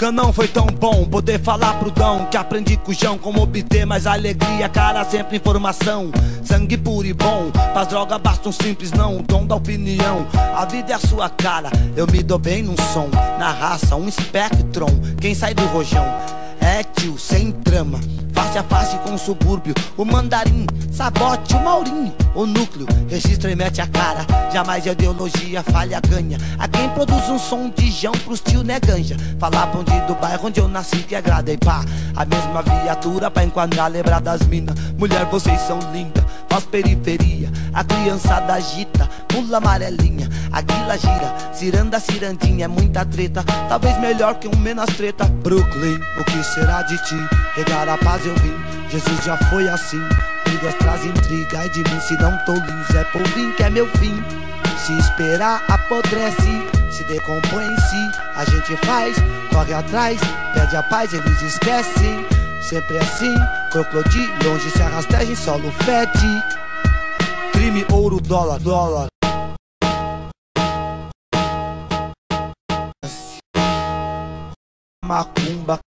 Nunca não foi tão bom poder falar pro Dão que aprendi com o João como obter mais alegria, cara, sempre informação. Sangue puro e bom, pras drogas basta um simples não, o dom da opinião. A vida é a sua cara, eu me dou bem num som. Na raça, um espectron, quem sai do rojão é tio, sem trama, face a face com o subúrbio. O mandarim, sabote, o maurinho, o núcleo, registra e mete a cara. Jamais a ideologia falha, ganha. A quem produz um som de Jão pros tio né ganja. Falar pão do bairro onde eu nasci que agrada e pá. A mesma viatura pra enquadrar, lembrar das minas. Mulher, vocês são lindas, faz periferia. A criançada agita, pula amarelinha. A guila gira, ciranda, cirandinha. É muita treta, talvez melhor que um menos treta. Brooklyn, o que será de ti? Regar a paz eu vim, Jesus já foi assim. Brigas traz intriga, e de mim se não tô liso. É polvinho que é meu fim. Se esperar apodrece, se decompõe em si. A gente faz, corre atrás, pede a paz, eles esquecem. Sempre assim, crocodilo, longe se arrasteja em solo fede. Crime, ouro, dólar, dólar. Macumba.